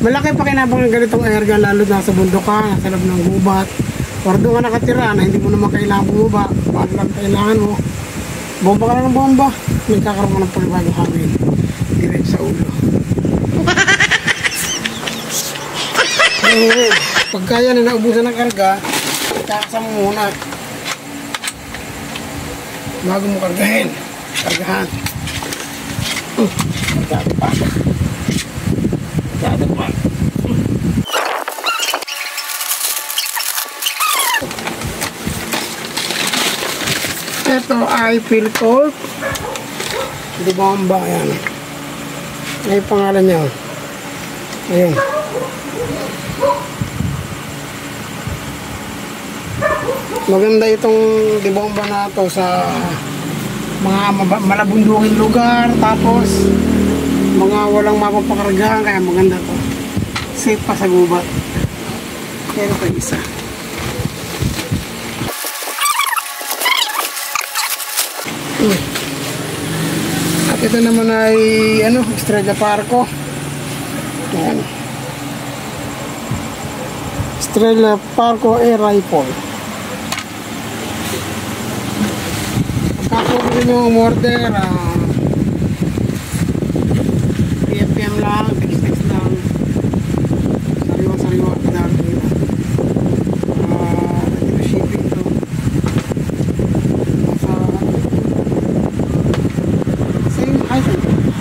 Malaki pakinabang ng ganitong airgun, lalo na sa bundok ka, nasa loob ng gubat, or doon ka nakatira na hindi mo naman kailangan bumaba. Pag lang kailangan mo, bomba ka lang ng bomba, may kakaroon ka ng panibagong hangin direct sa ulo. Pagka yan na naubusan ng karga, kakasa mo muna bago mo kargahin. Kargahan. Masyado pa. Masyado pa. Ito ay Philcorp di bomba. Ayan, may pangalan niya. Ayun, maganda itong di bomba na to sa mga malabunduking lugar, tapos mga walang mapapakargahan, kaya maganda to, safe pa sa gubat. Kaya ito isa. At ito naman ay Estrella Parco. Ayan, Estrella Parco Air Rifle. Pagkakuro rin yung mortar, PFM lang, text lang, sariwa-sariwa dati nila. Ito shipping to sa same item.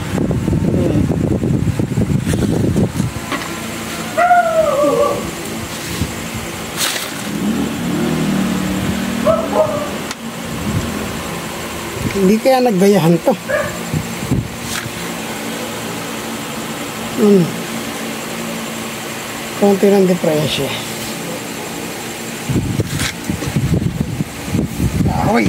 Hindi kaya naggayahan to. Konti ng diferensya. Ahoy.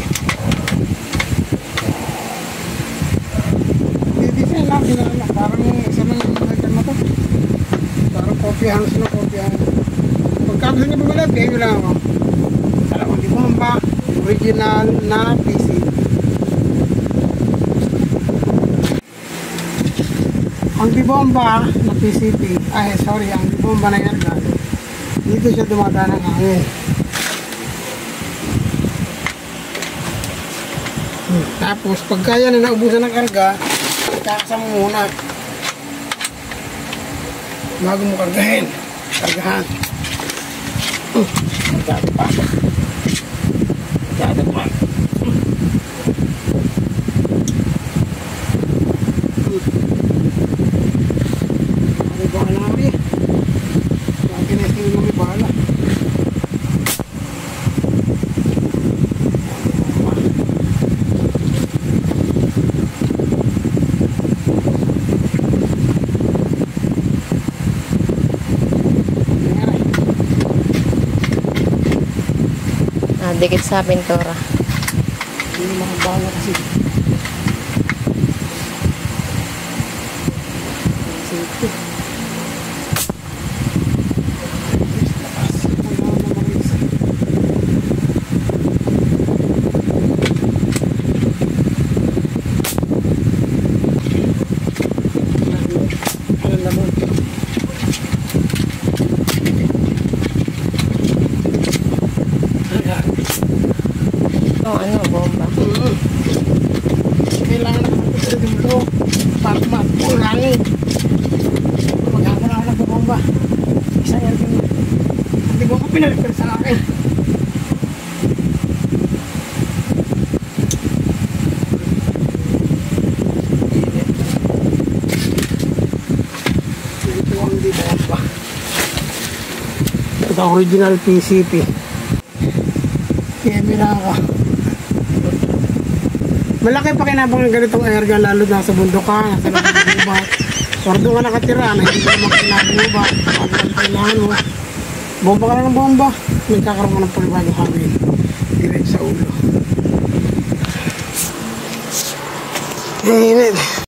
Di-design lang sila. Parang isa lang yung nagkan mo to. Parang kopyahan sila, kopyahan. Pagka gusto niya bumila, bigay ko lang ako. Dalawang di bomba, original na PC. Ang bibomba na PCP, ang bibomba na airgun, dito siya dumadaan ng hangin. Tapos pagka yan na naubusan ng karga, kakasa mo muna bago mo kargahin. Kargahan. Masyado pa. Masyado pa. Dikit sa pintura. Hindi mga bala kasi. Safety. Bomba. Kailangan na kapag dito para makulangin. Maghapon ako ng bomba. Isa yan din. Hindi mo ako pinalipan sa akin. Ito ang di bomba. Ito ang original PCP. Kaya binaka. Malaki pakinabang ng ganitong airgun, lalo na sa bundok ka, nasa loob ng gubat, or doon ka nakatira na hindi mo naman kailangan bumaba. Pag lang kailangan mo, bomba ka lang ng bomba, may kakaroon ka ng panibagong hangin direct sa ulo. Init.